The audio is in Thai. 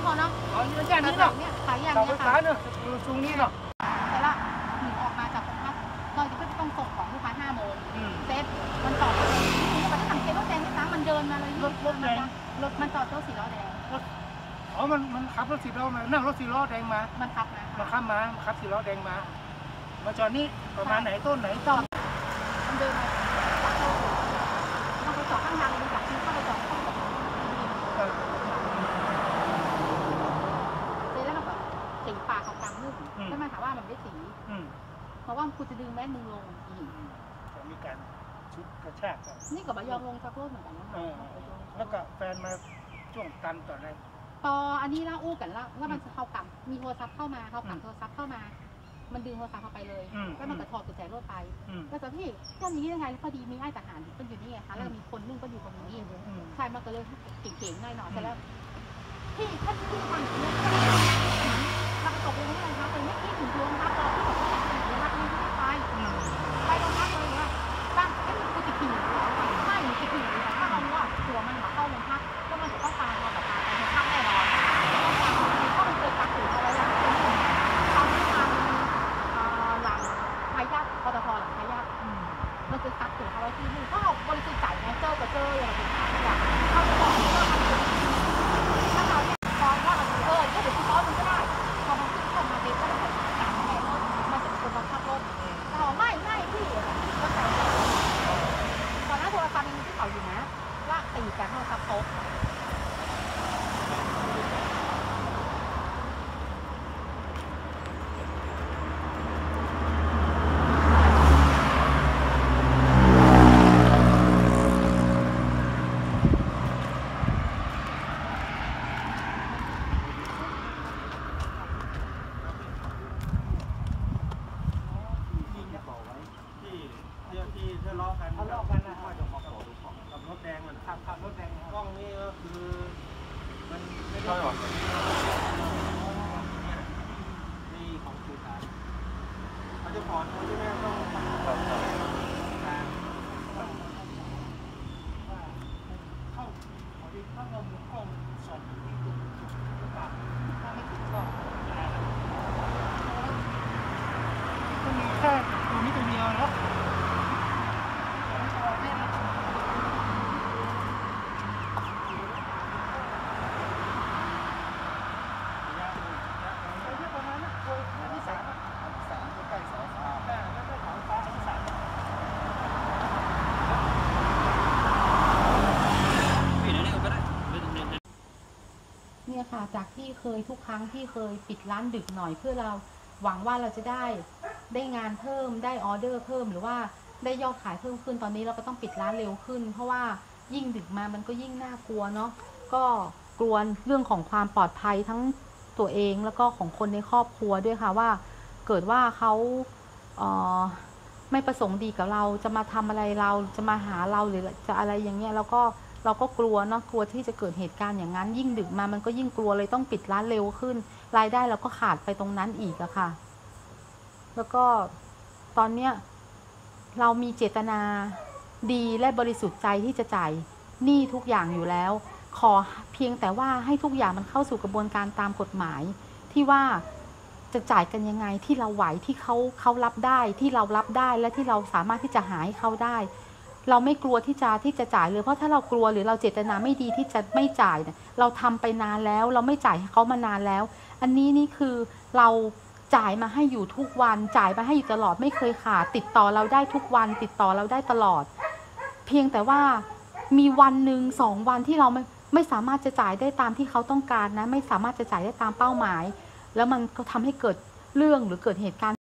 พอเนาะอ๋อนี่อย่างนี้เนาะขายอย่างเสานี้ไฟฟ้าค่ะเนาะสูงนี้เนาะแต่ละหนูออกมาจากโรงพักเราจะต้องส่งของลูกค้า5 โมงเซ็ตมันจอดรถมันจะสังเกตรถแดงที่ซ้ำมันเดินมาเลยรถแดงรถมันจอดรถ4 ล้อแดงอ๋อมันขับรถ4 ล้อมานั่งรถ4 ล้อแดงมามันขับนะมันขับ4 ล้อแดงมาจอดนี่ประมาณไหนต้นไหนจอดมันเดินมาต้องไปจอดข้างทางเลยจากที่เข้าไปจอดข้างทางเลยแล้วมันแบบสีปากเขากลางนึ่งแล้วมันถามว่ามันได้สีเพราะว่าคุณจะดึงแม่นึงลงมีการชุดกระชากกันนี่กับใบยองลงชักโลดเหมือนกันนะคะแล้วก็แฟนมาช่วงตันต่ออะไรพออันนี้ล่าอู้กันแล้วมันเขากลับมีโทรศัพท์เข้ามาเขากลับโทรศัพท์เข้ามามันดึงโทรศัพท์เขาไปเลยแล้วมันก็ถอดกุญแจรถไปแล้วแต่พี่แค่นี้ยังไงพอดีมีไอ้ทหารก็อยู่นี่ไงคะแล้วมีคนนึงก็อยู่ตรงนี้ใช่มันก็เลยเก่งๆหน่อยๆแต่แล้วพี่ถ้าพี่ทำอย่างนี้เราไปตกลงกันเลยคะแต่ไม่คิดถึงโรงพักเราที่บอกว่าโรงพักนี้ไม่ไปโรงพักเลยว่าตั้งกูจะขี่ไม่หนูจะขี่ถ้าเราว่าตัวมันมาเข้าโรงพักก็มันจะต้องตายเราแบบตายในโรงพักแน่นอนเพราะมันเคยกักตัวเอาไว้แล้วทำให้ทางหลังพายาทปตทหลังพายาทมันเคยกักตัวเอาไว้ที่นี่เพราะเราบริสุทธิ์ใจไงเจอกับเจออย่างเป็นทางอย่างเขาจะบอกว่าถ้าเราฟ้องว่าเราก็เดี๋ยวฟ้องมันก็ได้พอมันขึ้นเข้ามาเด็กก็จะจับแม่รถมันจะเป็นบังคับรถเราไม่พี่ก็ใส่ตอนนั้นโทรศัพท์ยังที่เขาอยู่นะว่าตีกันโทรศัพท์โต๊ะที่ทะเลาะกันนะว่าจะมาขอดูของกับรถแดงมันขับรถแดงกล้องนี่ก็คือมันไม่ได้หรอกนี่ของสื่อสารเขาจะขอโทษที่แม่ต้องเข้าพอดีถ้าเรามุดกล้องสองที่ถูกถ้าไม่ถูกก็มีแค่ตัวนี้ตัวเดียวแล้วเนี่ยค่ะจากที่เคยทุกครั้งที่เคยปิดร้านดึกหน่อยเพื่อเราหวังว่าเราจะได้งานเพิ่มได้ออเดอร์เพิ่มหรือว่าได้ยอดขายเพิ่มขึ้นตอนนี้เราก็ต้องปิดร้านเร็วขึ้นเพราะว่ายิ่งดึกมามันก็ยิ่งน่ากลัวเนาะก็กลัวเรื่องของความปลอดภัยทั้งตัวเองแล้วก็ของคนในครอบครัวด้วยค่ะว่าเกิดว่าเขาไม่ประสงค์ดีกับเราจะมาทำอะไรเราจะมาหาเราหรือจะอะไรอย่างเงี้ยเราก็กลัวเนาะกลัวที่จะเกิดเหตุการณ์อย่างนั้นยิ่งดึกมามันก็ยิ่งกลัวเลยต้องปิดร้านเร็วขึ้นรายได้เราก็ขาดไปตรงนั้นอีกอะค่ะแล้วก็ตอนเนี้ยเรามีเจตนาดีและบริสุทธิ์ใจที่จะจ่ายหนี้ทุกอย่างอยู่แล้วขอเพียงแต่ว่าให้ทุกอย่างมันเข้าสู่กระบวนการตามกฎหมายที่ว่าจะจ่ายกันยังไงที่เราไหวที่เขารับได้ที่เรารับได้และที่เราสามารถที่จะหาให้เขาได้เราไม่กลัวที่จะจ่ายเลยเพราะถ้าเรากลัวหรือเราเจตนาไม่ดีที่จะไม่จ่ายเนี่ยเราทำไปนานแล้วเราไม่จ่ายให้เขามานานแล้วอันนี้นี่คือเราจ่ายมาให้อยู่ทุกวันจ่ายมาให้อยู่ตลอดไม่เคยขาดติดต่อเราได้ทุกวันติดต่อเราได้ตลอดเพียงแต่ว่ามีวันหนึ่ง2 วันที่เราไม่สามารถจะจ่ายได้ตามที่เขาต้องการนะไม่สามารถจะจ่ายได้ตามเป้าหมายแล้วมันก็ทำให้เกิดเรื่องหรือเกิดเหตุการณ์